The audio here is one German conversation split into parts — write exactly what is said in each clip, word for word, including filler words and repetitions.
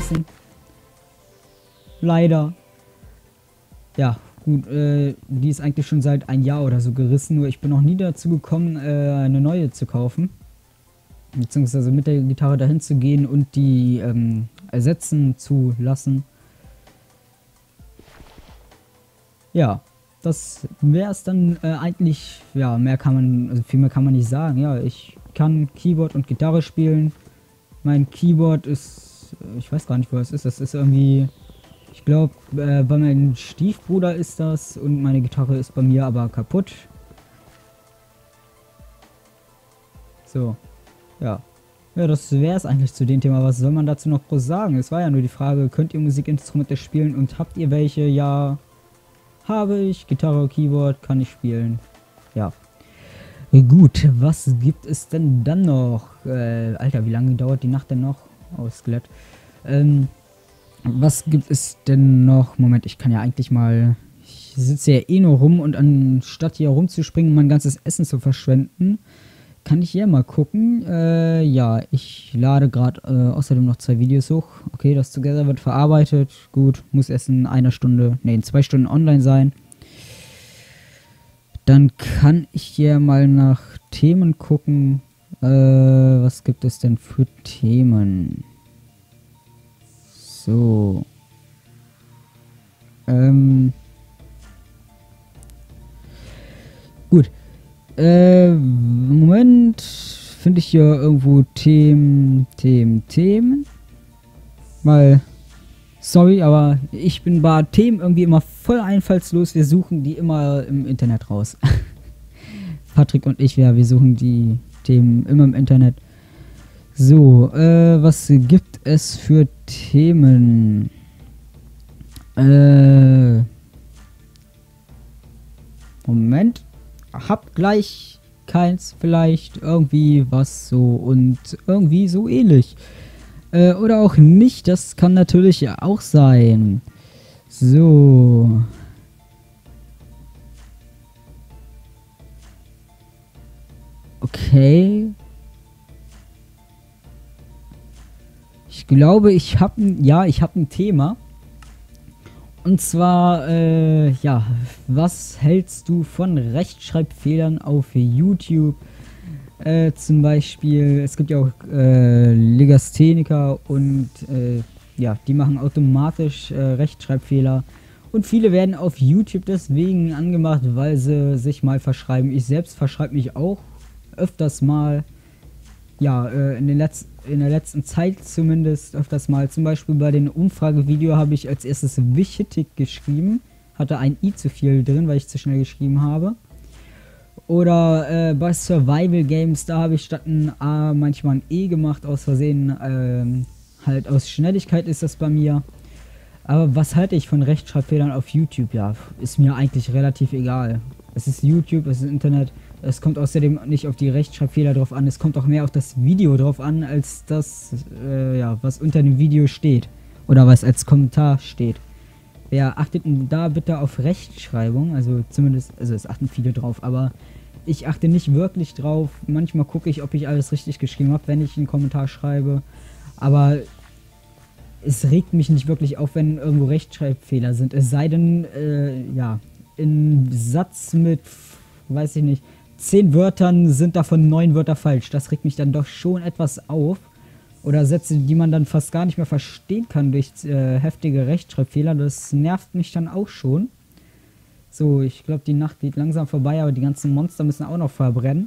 gerissen. Leider. Ja, gut, äh, die ist eigentlich schon seit ein Jahr oder so gerissen, nur ich bin noch nie dazu gekommen, äh, eine neue zu kaufen. Beziehungsweise mit der Gitarre dahin zu gehen und die ähm, ersetzen zu lassen. Ja, das wäre es dann äh, eigentlich. Ja, mehr kann man, also viel mehr kann man nicht sagen. Ja, ich kann Keyboard und Gitarre spielen. Mein Keyboard ist, ich weiß gar nicht, wo es ist. Das ist irgendwie, ich glaube, äh, bei meinem Stiefbruder ist das und meine Gitarre ist bei mir aber kaputt. So, ja. Ja, das wäre es eigentlich zu dem Thema. Was soll man dazu noch groß sagen? Es war ja nur die Frage, könnt ihr Musikinstrumente spielen und habt ihr welche? Ja, habe ich. Gitarre, Keyboard, kann ich spielen. Ja. Gut, was gibt es denn dann noch? Äh, Alter, wie lange dauert die Nacht denn noch? Oh, Skelett. Ähm, was gibt es denn noch? Moment, ich kann ja eigentlich mal... Ich sitze ja eh nur rum und anstatt hier rumzuspringen, mein ganzes Essen zu verschwenden, kann ich hier mal gucken. Äh, ja, ich lade gerade äh, außerdem noch zwei Videos hoch. Okay, das Together wird verarbeitet. Gut, muss erst in einer Stunde, ne, in zwei Stunden online sein. Dann kann ich hier mal nach Themen gucken. Äh, was gibt es denn für Themen? So. Ähm. Gut. Äh, Moment. Finde ich hier irgendwo Themen, Themen, Themen. Weil, sorry, aber ich bin bei Themen irgendwie immer voll einfallslos. Wir suchen die immer im Internet raus. Patrick und ich, ja, wir suchen die Themen immer im Internet. So, äh, was gibt es für Themen? Äh, Moment. Hab gleich keins, vielleicht irgendwie was so und irgendwie so ähnlich. Äh, oder auch nicht, das kann natürlich auch sein. So. Okay. Ich glaube, ich habe ein, ja, ich habe ein Thema. Und zwar, äh, ja, was hältst du von Rechtschreibfehlern auf YouTube? Äh, zum Beispiel, es gibt ja auch äh, Legastheniker und äh, ja, die machen automatisch äh, Rechtschreibfehler. Und viele werden auf YouTube deswegen angemacht, weil sie sich mal verschreiben. Ich selbst verschreibe mich auch öfters mal. Ja, äh, in, den Letz in der letzten Zeit zumindest öfters mal. Zum Beispiel bei den Umfragevideo habe ich als erstes Wichtig geschrieben. Hatte ein I zu viel drin, weil ich zu schnell geschrieben habe. Oder äh, bei Survival Games, da habe ich statt ein A manchmal ein E gemacht, aus Versehen. Ähm, halt aus Schnelligkeit ist das bei mir. Aber was halte ich von Rechtschreibfehlern auf YouTube? Ja, ist mir eigentlich relativ egal. Es ist YouTube, es ist Internet. Es kommt außerdem nicht auf die Rechtschreibfehler drauf an. Es kommt auch mehr auf das Video drauf an, als das, äh, ja, was unter dem Video steht. Oder was als Kommentar steht. Wer achtet denn da bitte auf Rechtschreibung? Also zumindest, also es achten viele drauf, aber ich achte nicht wirklich drauf. Manchmal gucke ich, ob ich alles richtig geschrieben habe, wenn ich einen Kommentar schreibe. Aber es regt mich nicht wirklich auf, wenn irgendwo Rechtschreibfehler sind. Es sei denn, äh, ja, in Satz mit, weiß ich nicht, zehn Wörtern sind davon neun Wörter falsch. Das regt mich dann doch schon etwas auf. Oder Sätze, die man dann fast gar nicht mehr verstehen kann durch äh, heftige Rechtschreibfehler. Das nervt mich dann auch schon. So, ich glaube, die Nacht geht langsam vorbei, aber die ganzen Monster müssen auch noch verbrennen.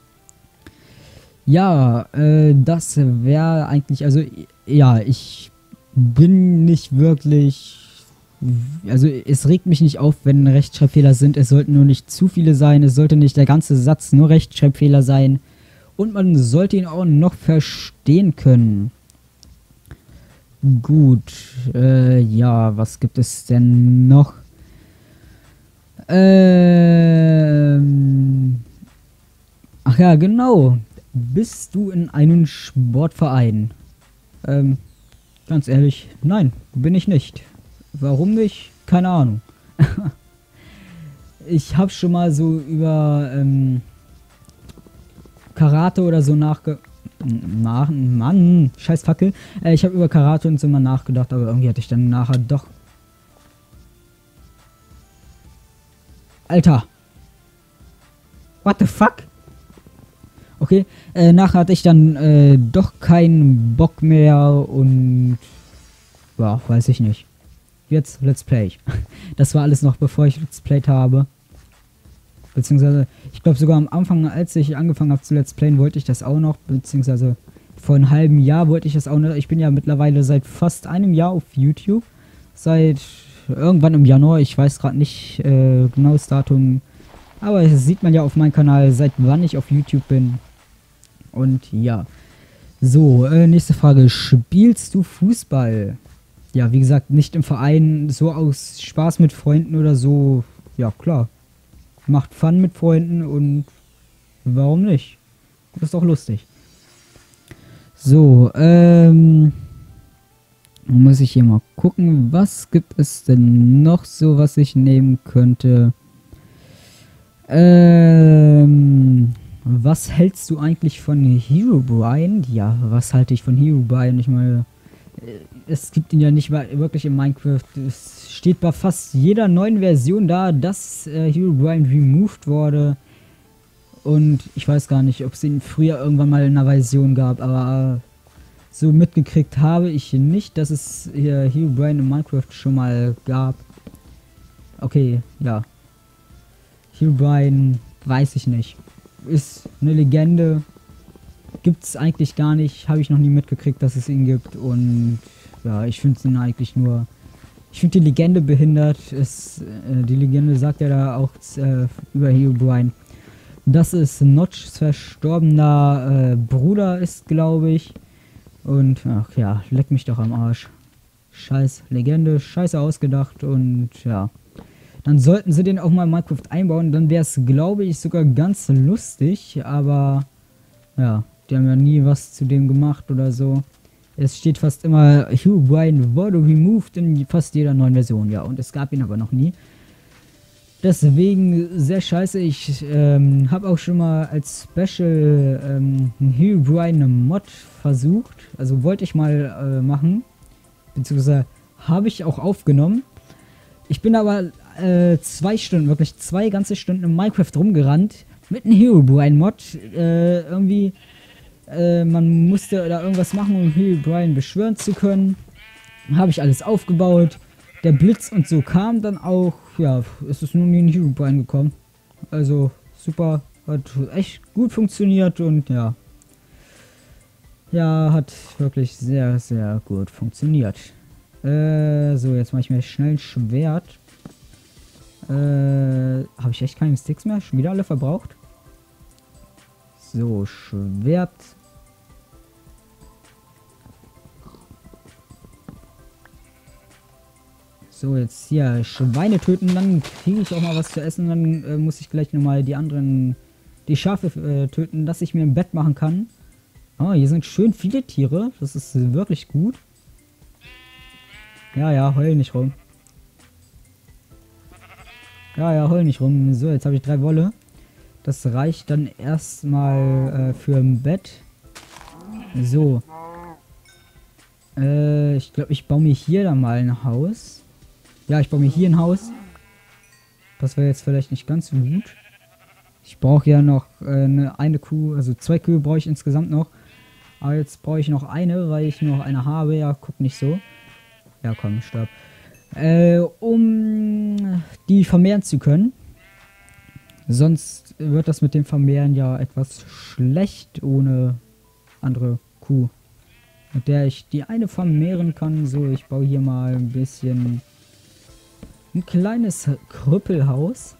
Ja, äh, das wäre eigentlich, also, ja, ich bin nicht wirklich, also es regt mich nicht auf, wenn Rechtschreibfehler sind. Es sollten nur nicht zu viele sein, es sollte nicht der ganze Satz nur Rechtschreibfehler sein. Und man sollte ihn auch noch verstehen können. Gut, äh, ja, was gibt es denn noch? Ähm, ach ja, genau. Bist du in einem Sportverein? Ähm, ganz ehrlich, nein, bin ich nicht. Warum nicht? Keine Ahnung. Ich habe schon mal so über ähm, Karate oder so nachge... Mann, Mann, scheiß Fackel. Äh, ich habe über Karate und so mal nachgedacht, aber irgendwie hatte ich dann nachher doch... Alter. What the fuck? Okay, äh, nachher hatte ich dann äh, doch keinen Bock mehr und... Ja, weiß ich nicht. Jetzt Let's Play. Das war alles noch bevor ich Let's Played habe. Beziehungsweise, ich glaube sogar am Anfang, als ich angefangen habe zu Let's Playen, wollte ich das auch noch. Beziehungsweise vor einem halben Jahr wollte ich das auch noch. Ich bin ja mittlerweile seit fast einem Jahr auf YouTube. Seit irgendwann im Januar, ich weiß gerade nicht äh, genau das Datum. Aber das sieht man ja auf meinem Kanal, seit wann ich auf YouTube bin. Und ja. So, äh, nächste Frage. Spielst du Fußball? Ja, wie gesagt, nicht im Verein, so aus Spaß mit Freunden oder so. Ja, klar. Macht Fun mit Freunden und warum nicht? Das ist doch lustig. So, ähm... muss ich hier mal gucken, was gibt es denn noch so, was ich nehmen könnte? Ähm... Was hältst du eigentlich von Herobrine? Ja, was halte ich von Herobrine? Ich meine, es gibt ihn ja nicht mal wirklich in Minecraft. Es steht bei fast jeder neuen Version da, dass äh, Herobrine removed wurde. Und ich weiß gar nicht, ob es ihn früher irgendwann mal in einer Version gab, aber äh, so mitgekriegt habe ich nicht, dass es hier Herobrine in Minecraft schon mal gab. Okay, ja. Herobrine, weiß ich nicht. Ist eine Legende. Gibt es eigentlich gar nicht. Habe ich noch nie mitgekriegt, dass es ihn gibt. Und ja, ich finde ihn eigentlich nur... Ich finde die Legende behindert. Es, äh, die Legende sagt ja da auch äh, über Herobrine, dass es Notchs verstorbener äh, Bruder ist, glaube ich. Und ach ja, leck mich doch am Arsch. Scheiß Legende, scheiße ausgedacht und ja. Dann sollten sie den auch mal in Minecraft einbauen. Dann wäre es, glaube ich, sogar ganz lustig. Aber ja, die haben ja nie was zu dem gemacht oder so. Es steht fast immer, Herobrine wurde removed in fast jeder neuen Version. Ja, und es gab ihn aber noch nie. Deswegen sehr scheiße. Ich ähm, habe auch schon mal als Special ähm, einen Herobrine Mod versucht. Also wollte ich mal äh, machen. Beziehungsweise habe ich auch aufgenommen. Ich bin aber äh, zwei Stunden, wirklich zwei ganze Stunden in Minecraft rumgerannt. Mit einem Herobrine Mod. Äh, irgendwie, äh, man musste da irgendwas machen, um Herobrine beschwören zu können. Habe ich alles aufgebaut. Der Blitz und so kam dann auch. Ja, es ist nun nie ein Herobrine gekommen. Also super, hat echt gut funktioniert und ja. Ja, hat wirklich sehr, sehr gut funktioniert. Äh, so, jetzt mache ich mir schnell ein Schwert. Äh, habe ich echt keine Sticks mehr? Schon wieder alle verbraucht? So, Schwert. So, jetzt hier Schweine töten, dann kriege ich auch mal was zu essen. Dann äh, muss ich gleich nochmal die anderen, die Schafe äh, töten, dass ich mir ein Bett machen kann. Oh, hier sind schön viele Tiere. Das ist wirklich gut. Ja, ja, heul nicht rum. Ja, ja, heul nicht rum. So, jetzt habe ich drei Wolle. Das reicht dann erstmal äh, für ein Bett. So. Äh, ich glaube, ich baue mir hier dann mal ein Haus. Ja, ich baue mir hier ein Haus. Das wäre jetzt vielleicht nicht ganz so gut. Ich brauche ja noch äh, eine, eine Kuh, also zwei Kühe brauche ich insgesamt noch. Aber jetzt brauche ich noch eine, weil ich noch eine habe. Ja, guck nicht so. Ja, komm, stopp. Äh, um die vermehren zu können. Sonst wird das mit dem Vermehren ja etwas schlecht ohne andere Kuh. Mit der ich die eine vermehren kann. So, ich baue hier mal ein bisschen ein kleines Krüppelhaus.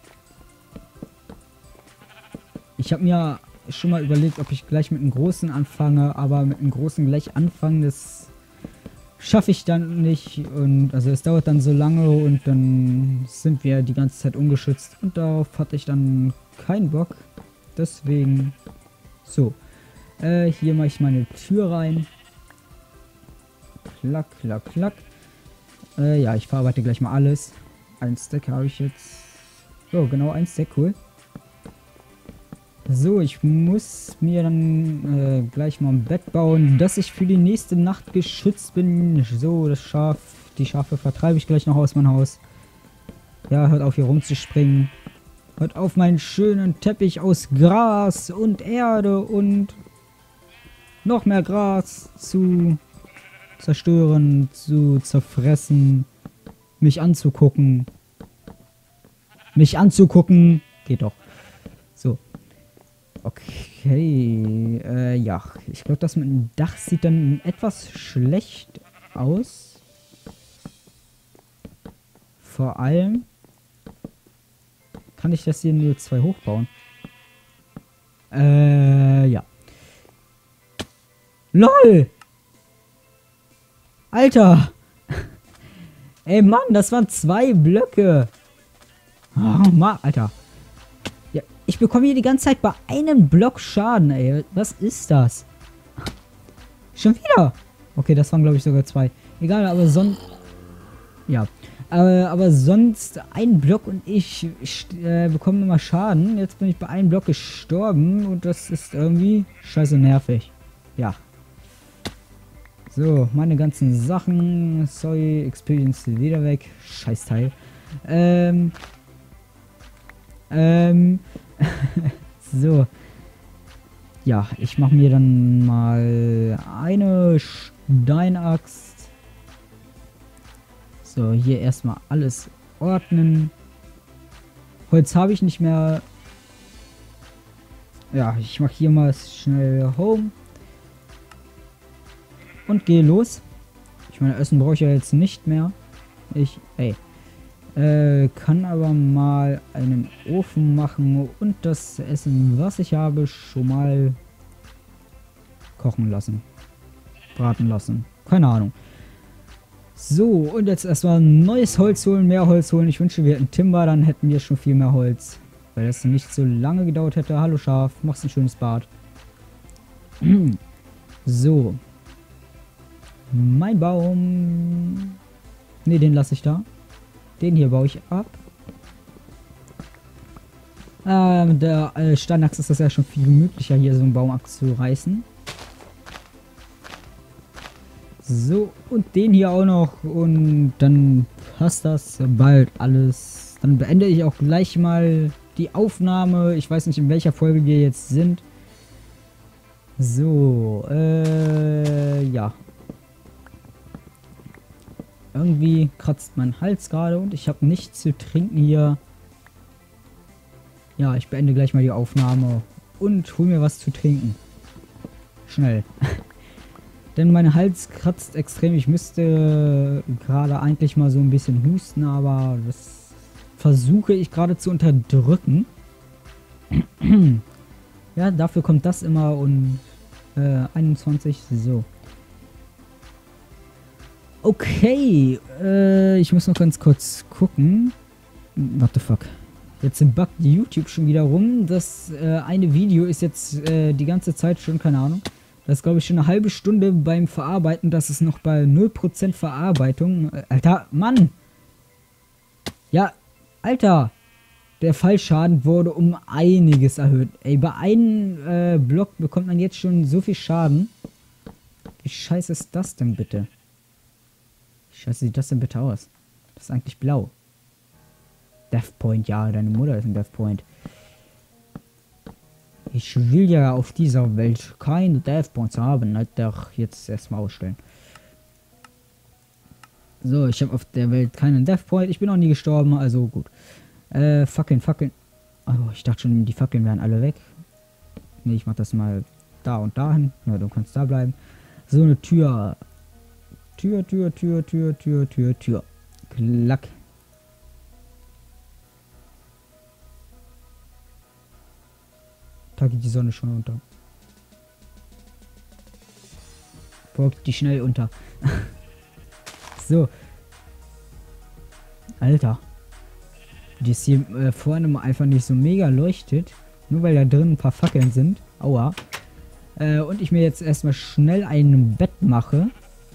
Ich habe mir schon mal überlegt, ob ich gleich mit einem großen anfange, aber mit einem großen gleich anfangen, das schaffe ich dann nicht. Und also es dauert dann so lange und dann sind wir die ganze Zeit ungeschützt und darauf hatte ich dann keinen Bock. Deswegen so. Äh, hier mache ich meine Tür rein. Klack, klack, klack. Äh, ja, ich verarbeite gleich mal alles. Ein Stack habe ich jetzt. So, genau ein Stack, cool. So, ich muss mir dann äh, gleich mal ein Bett bauen, dass ich für die nächste Nacht geschützt bin. So, das Schaf, die Schafe vertreibe ich gleich noch aus meinem Haus. Ja, hört auf hier rumzuspringen. Hört auf meinen schönen Teppich aus Gras und Erde und noch mehr Gras zu zerstören, zu zerfressen, mich anzugucken. Mich anzugucken. Geht doch. So. Okay. Äh, ja. Ich glaube, das mit dem Dach sieht dann etwas schlecht aus. Vor allem kann ich das hier nur zwei hochbauen. Äh, ja. LOL! Alter! Ey, Mann, das waren zwei Blöcke. Oh, Mann, Alter. Ja, ich bekomme hier die ganze Zeit bei einem Block Schaden, ey. Was ist das? Schon wieder? Okay, das waren, glaube ich, sogar zwei. Egal, aber sonst... Ja. Aber, aber sonst ein Block und ich, ich äh, bekomme immer Schaden. Jetzt bin ich bei einem Block gestorben und das ist irgendwie scheiße nervig. Ja. So, meine ganzen Sachen. Sorry, Experience wieder weg. Scheißteil. Ähm. Ähm. So. Ja, ich mache mir dann mal eine Steinaxt. So, hier erstmal alles ordnen. Holz habe ich nicht mehr. Ja, ich mache hier mal schnell Home. Und gehe los. Ich meine, Essen brauche ich ja jetzt nicht mehr. Ich, ey. Äh, kann aber mal einen Ofen machen und das Essen, was ich habe, schon mal kochen lassen. Braten lassen. Keine Ahnung. So, und jetzt erstmal neues Holz holen, mehr Holz holen. Ich wünsche, wir hätten Timber, dann hätten wir schon viel mehr Holz. Weil das nicht so lange gedauert hätte. Hallo Schaf, machst ein schönes Bad. So. Mein Baum. Ne, den lasse ich da. Den hier baue ich ab. Äh, mit der äh, Steinaxt ist das ja schon viel gemütlicher, hier so einen Baum abzureißen. So, und den hier auch noch. Und dann passt das bald alles. Dann beende ich auch gleich mal die Aufnahme. Ich weiß nicht, in welcher Folge wir jetzt sind. So, äh, ja. Irgendwie kratzt mein Hals gerade und ich habe nichts zu trinken hier. Ja, ich beende gleich mal die Aufnahme und hol mir was zu trinken. Schnell. Denn mein Hals kratzt extrem. Ich müsste gerade eigentlich mal so ein bisschen husten, aber das versuche ich gerade zu unterdrücken. Ja, dafür kommt das immer und äh, einundzwanzig, so. Okay, äh, ich muss noch ganz kurz gucken. What the fuck? Jetzt buggt YouTube schon wieder rum. Das äh, eine Video ist jetzt äh, die ganze Zeit schon, keine Ahnung. Das ist, glaube ich, schon eine halbe Stunde beim Verarbeiten. Das ist noch bei null Prozent Verarbeitung. Äh, Alter, Mann! Ja, Alter! Der Fallschaden wurde um einiges erhöht. Ey, bei einem äh, Block bekommt man jetzt schon so viel Schaden. Wie scheiße ist das denn bitte? Wie scheiße sieht das denn bitte aus? Das ist eigentlich blau. Death Point, ja, deine Mutter ist ein Death Point. Ich will ja auf dieser Welt keine Death Points haben. Alter, jetzt erstmal ausstellen. So, ich habe auf der Welt keinen Death Point. Ich bin noch nie gestorben, also gut. Äh, Fackeln, Fackeln. Oh, ich dachte schon, die Fackeln wären alle weg. Ne, ich mach das mal da und dahin. Ja, du kannst da bleiben. So eine Tür. Tür, Tür, Tür, Tür, Tür, Tür, Tür. Klack. Da geht die Sonne schon unter. Folgt die schnell unter. So. Alter. Die ist hier äh, vorne einfach nicht so mega leuchtet. Nur weil da drin ein paar Fackeln sind. Aua. Äh, und ich mir jetzt erstmal schnell ein Bett mache.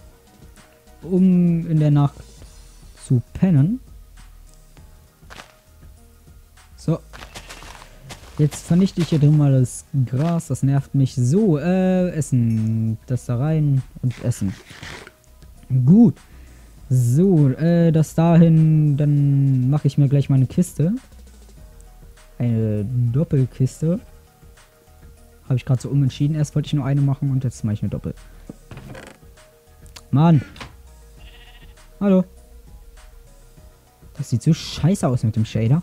Um in der Nacht zu pennen. So. Jetzt vernichte ich hier drin mal das Gras, das nervt mich. So, äh, Essen. Das da rein und Essen. Gut. So, äh, das dahin, dann mache ich mir gleich mal eine Kiste. Eine Doppelkiste. Habe ich gerade so umentschieden. Erst wollte ich nur eine machen und jetzt mache ich eine Doppel. Mann. Hallo. Das sieht so scheiße aus mit dem Shader.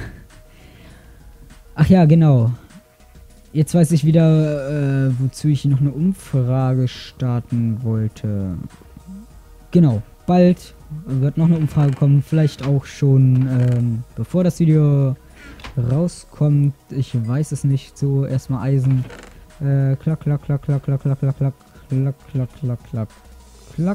Ach ja, genau. Jetzt weiß ich wieder, äh, wozu ich noch eine Umfrage starten wollte. Genau. Bald wird noch eine Umfrage kommen. Vielleicht auch schon, ähm, bevor das Video rauskommt. Ich weiß es nicht. So, erstmal Eisen. Äh, klack, klack, klack, klack, klack, klack, klack, klack, klack, klack, klack, klack, klack.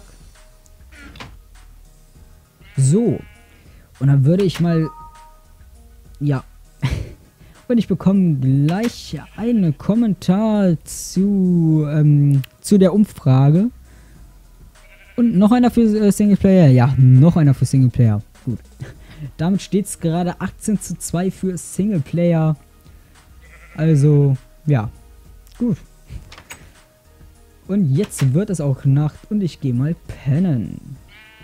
So. Und dann würde ich mal... Ja. Und ich bekomme gleich einen Kommentar zu, ähm, zu der Umfrage. Und noch einer für äh, Singleplayer. Ja, noch einer für Singleplayer. Gut. Damit steht es gerade achtzehn zu zwei für Singleplayer. Also, ja. Gut. Und jetzt wird es auch Nacht und ich gehe mal pennen.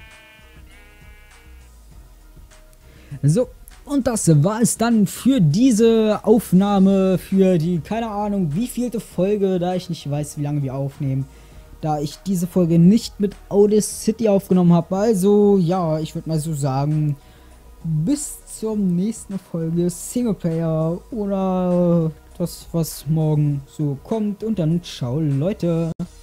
So, und das war es dann für diese Aufnahme, für die, keine Ahnung, wievielte Folge, da ich nicht weiß, wie lange wir aufnehmen, da ich diese Folge nicht mit Audacity aufgenommen habe. Also, ja, ich würde mal so sagen, bis zur nächsten Folge Singleplayer oder das, was morgen so kommt. Und dann ciao, Leute.